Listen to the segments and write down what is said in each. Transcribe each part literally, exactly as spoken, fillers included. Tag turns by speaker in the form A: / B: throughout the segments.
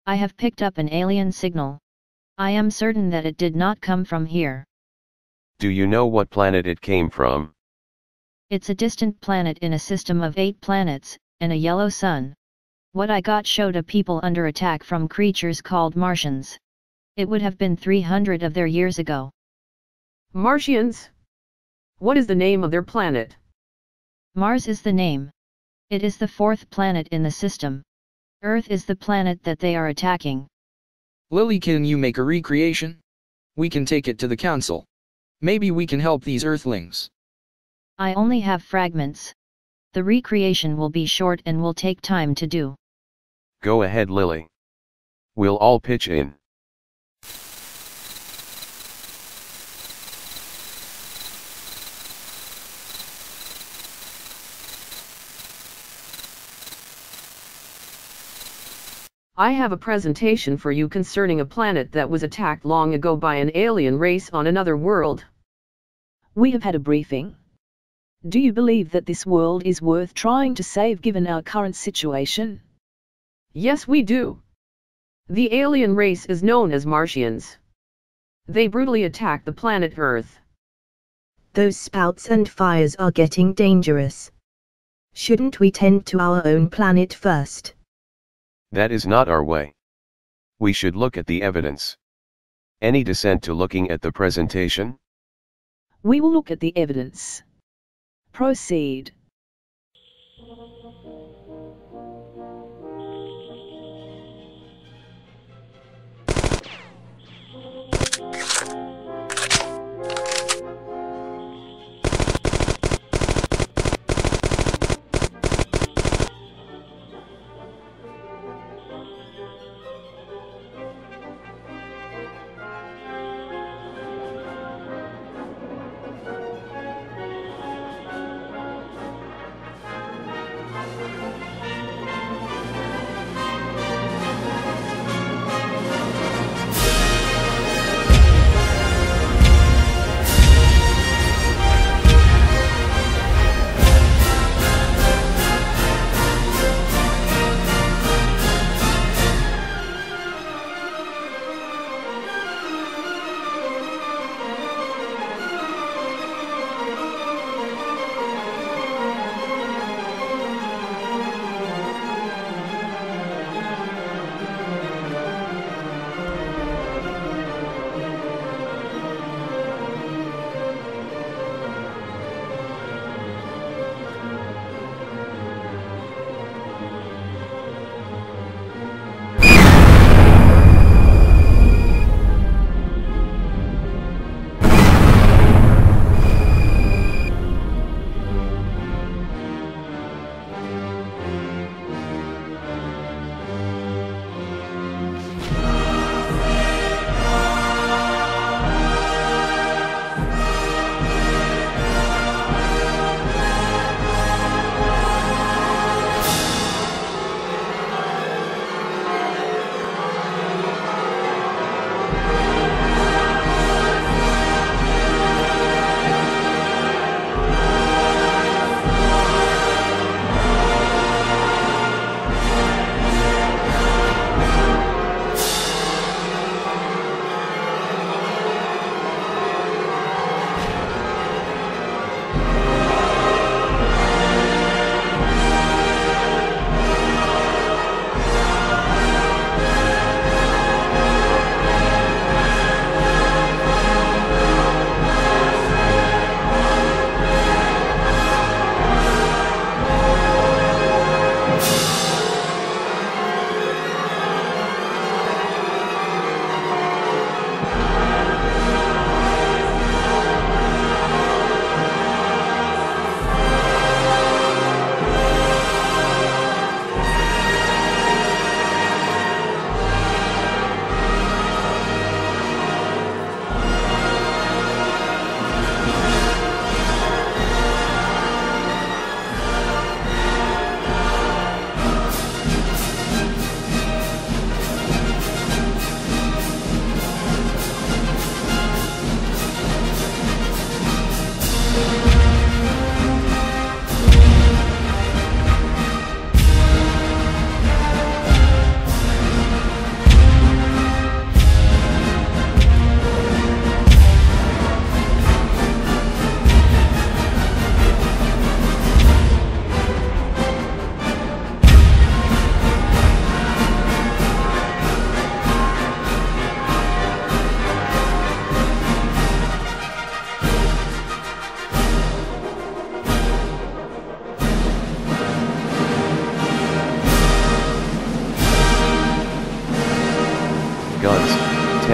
A: I have picked up an alien signal. I am certain that it did not come from here.
B: Do you know what planet it came from?
A: It's a distant planet in a system of eight planets, and a yellow sun. What I got showed a people under attack from creatures called Martians. It would have been three hundred of their years ago.
C: Martians? What is the name of their planet?
A: Mars is the name. It is the fourth planet in the system. Earth is the planet that they are attacking.
D: Lily, can you make a recreation? We can take it to the council. Maybe we can help these Earthlings.
A: I only have fragments. The recreation will be short and will take time to do.
B: Go ahead, Lily. We'll all pitch in.
C: I have a presentation for you concerning a planet that was attacked long ago by an alien race on another world.
E: We have had a briefing. Do you believe that this world is worth trying to save given our current situation?
C: Yes, we do. The alien race is known as Martians. They brutally attack the planet Earth.
F: Those spouts and fires are getting dangerous. Shouldn't we tend to our own planet first?
B: That is not our way. We should look at the evidence. Any dissent to looking at the presentation?
E: We will look at the evidence. Proceed.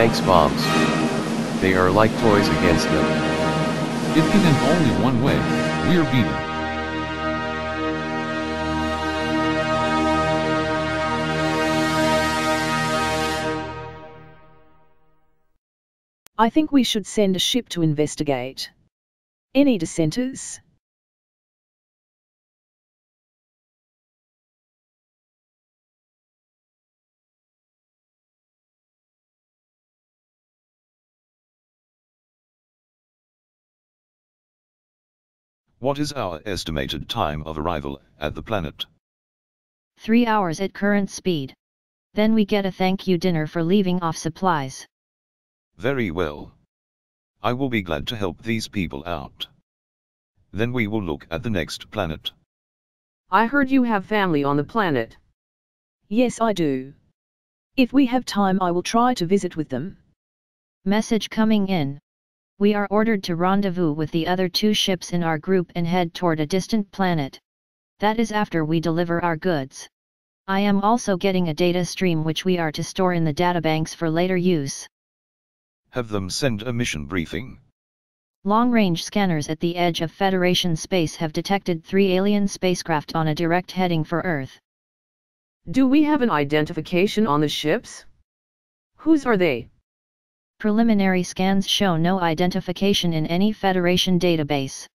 B: Thanks bombs. They are like toys against them.
G: It can end only one way. We're beaten.
E: I think we should send a ship to investigate. Any dissenters?
H: What is our estimated time of arrival at the planet?
A: Three hours at current speed. Then we get a thank you dinner for leaving off supplies.
H: Very well. I will be glad to help these people out. Then we will look at the next planet.
C: I heard you have family on the planet.
E: Yes, I do. If we have time, I will try to visit with them.
A: Message coming in. We are ordered to rendezvous with the other two ships in our group and head toward a distant planet. That is after we deliver our goods. I am also getting a data stream which we are to store in the databanks for later use.
H: Have them send a mission briefing.
A: Long-range scanners at the edge of Federation space have detected three alien spacecraft on a direct heading for Earth.
C: Do we have an identification on the ships? Whose are they?
A: Preliminary scans show no identification in any Federation database.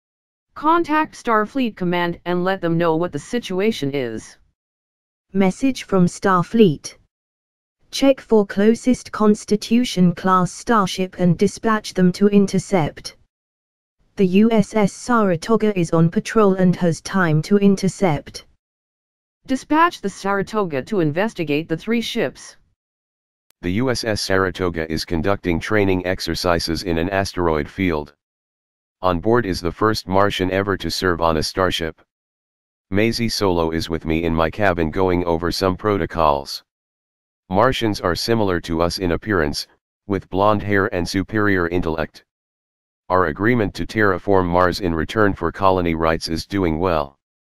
C: Contact Starfleet Command and let them know what the situation is.
F: Message from Starfleet. Check for closest Constitution-class starship and dispatch them to intercept. The U S S Saratoga is on patrol and has time to intercept.
C: Dispatch the Saratoga to investigate the three ships.
B: The U S S Saratoga is conducting training exercises in an asteroid field. On board is the first Martian ever to serve on a starship. Maisie Solo is with me in my cabin going over some protocols. Martians are similar to us in appearance, with blonde hair and superior intellect. Our agreement to terraform Mars in return for colony rights is doing well.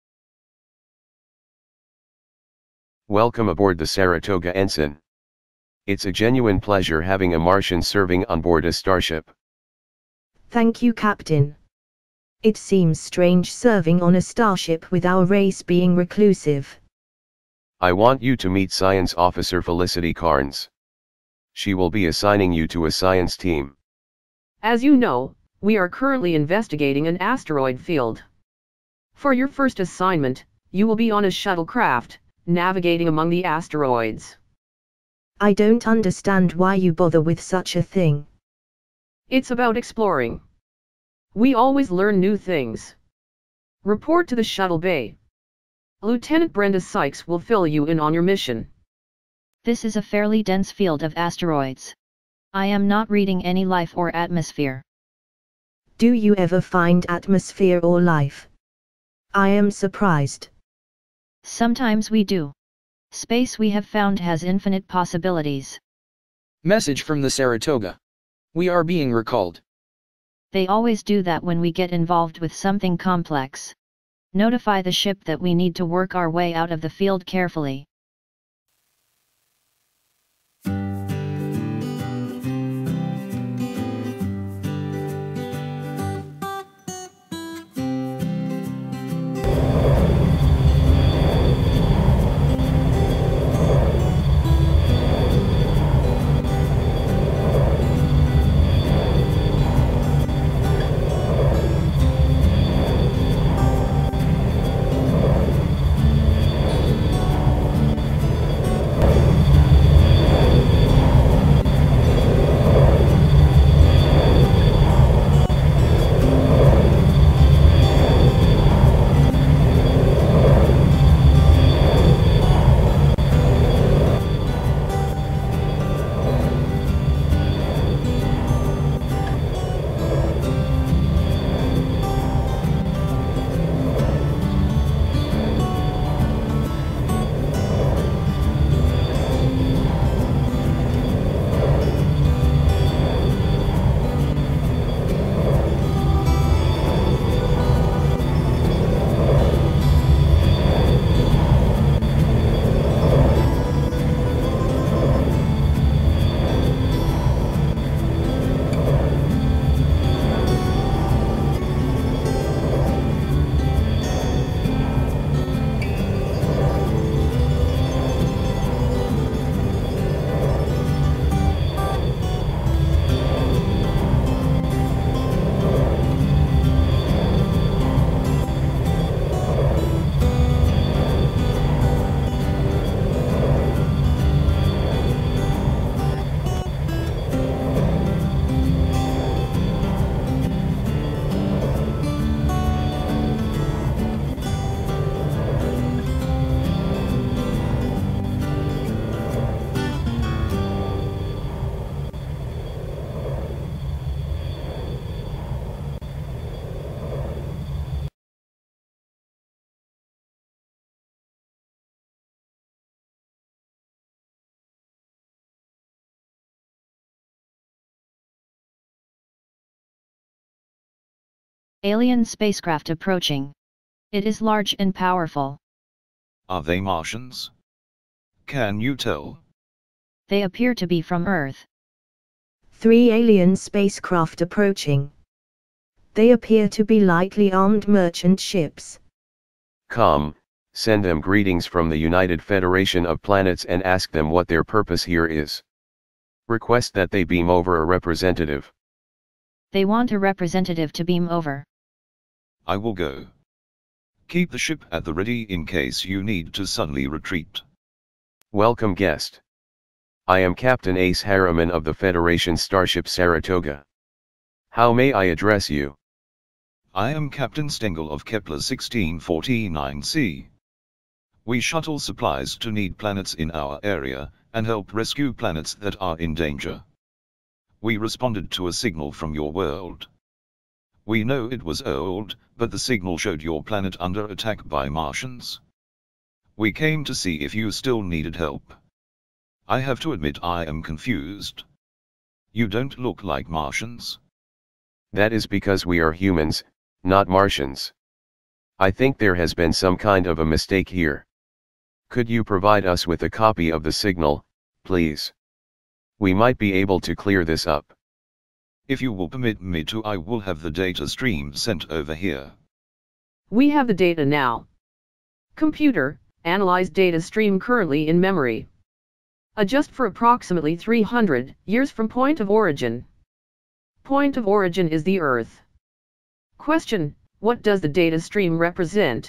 B: Welcome aboard the Saratoga, Ensign. It's a genuine pleasure having a Martian serving on board a starship.
F: Thank you, Captain. It seems strange serving on a starship with our race being reclusive.
B: I want you to meet Science Officer Felicity Carnes. She will be assigning you to a science team.
C: As you know, we are currently investigating an asteroid field. For your first assignment, you will be on a shuttlecraft, navigating among the asteroids.
F: I don't understand why you bother with such a thing.
C: It's about exploring. We always learn new things. Report to the shuttle bay. Lieutenant Brenda Sykes will fill you in on your mission.
A: This is a fairly dense field of asteroids. I am not reading any life or atmosphere.
F: Do you ever find atmosphere or life? I am surprised.
A: Sometimes we do. Space we have found has infinite possibilities.
D: Message from the Saratoga. We are being recalled.
A: They always do that when we get involved with something complex. Notify the ship that we need to work our way out of the field carefully. Alien spacecraft approaching. It is large and powerful.
H: Are they Martians? Can you tell?
A: They appear to be from Earth.
F: Three alien spacecraft approaching. They appear to be lightly armed merchant ships.
B: Come, send them greetings from the United Federation of Planets and ask them what their purpose here is. Request that they beam over a representative.
A: They want a representative to beam over.
H: I will go. Keep the ship at the ready in case you need to suddenly retreat.
B: Welcome guest. I am Captain Ace Harriman of the Federation Star Ship Saratoga. How may I address you?
H: I am Captain Stengel of Kepler sixteen forty-nine c. We shuttle supplies to need planets in our area, and help rescue planets that are in danger. We responded to a signal from your world. We know it was old, but the signal showed your planet under attack by Martians. We came to see if you still needed help. I have to admit I am confused. You don't look like Martians.
B: That is because we are humans, not Martians. I think there has been some kind of a mistake here. Could you provide us with a copy of the signal, please? We might be able to clear this up.
H: If you will permit me to, I will have the data stream sent over here.
C: We have the data now. Computer, analyze data stream currently in memory. Adjust for approximately three hundred years from point of origin. Point of origin is the Earth. Question: what does the data stream represent?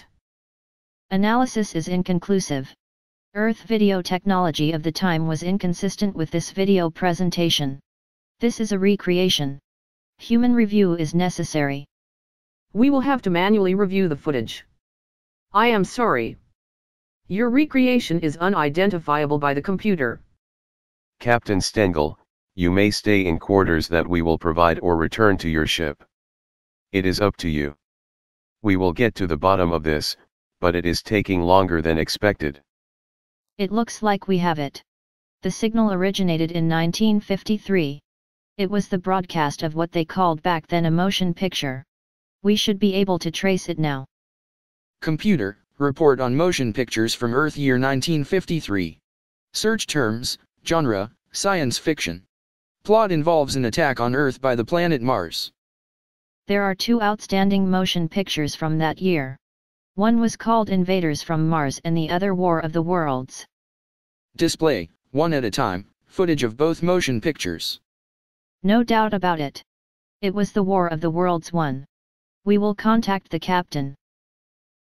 A: Analysis is inconclusive. Earth video technology of the time was inconsistent with this video presentation. This is a recreation. Human review is necessary.
C: We will have to manually review the footage. I am sorry. Your recreation is unidentifiable by the computer.
B: Captain Stengel, you may stay in quarters that we will provide or return to your ship. It is up to you. We will get to the bottom of this, but it is taking longer than expected.
A: It looks like we have it. The signal originated in nineteen fifty-three. It was the broadcast of what they called back then a motion picture. We should be able to trace it now.
D: Computer, report on motion pictures from Earth year nineteen fifty-three. Search terms, genre, science fiction. Plot involves an attack on Earth by the planet Mars.
A: There are two outstanding motion pictures from that year. One was called Invaders from Mars and the other War of the Worlds.
D: Display, one at a time, footage of both motion pictures.
A: No doubt about it. It was the War of the Worlds one. We will contact the captain.